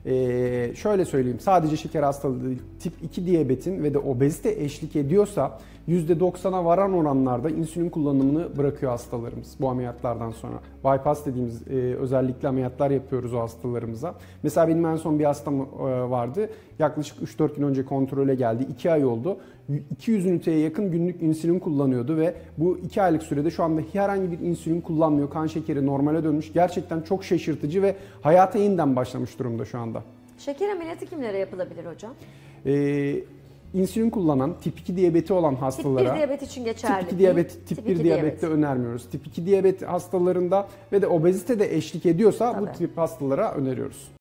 Şöyle söyleyeyim, sadece şeker hastalığı değil, tip 2 diyabetin ve de obezite eşlik ediyorsa %90'a varan oranlarda insülin kullanımını bırakıyor hastalarımız bu ameliyatlardan sonra. Bypass dediğimiz özellikle ameliyatlar yapıyoruz o hastalarımıza. Mesela benim en son bir hastam vardı. Yaklaşık 3-4 gün önce kontrole geldi. 2 ay oldu. 200 üniteye yakın günlük insülin kullanıyordu ve bu 2 aylık sürede şu anda herhangi bir insülin kullanmıyor. Kan şekeri normale dönmüş. Gerçekten çok şaşırtıcı ve hayata yeniden başlamış durumda şu anda. Şeker ameliyatı kimlere yapılabilir hocam? İnsülin kullanan, tip 2 diyabeti olan hastalara... Tip 1 diyabet için geçerli. Tip 2 diyabet, tip 1 diyabette önermiyoruz. Tip 2 diyabet hastalarında ve de obezite de eşlik ediyorsa bu tip hastalara öneriyoruz.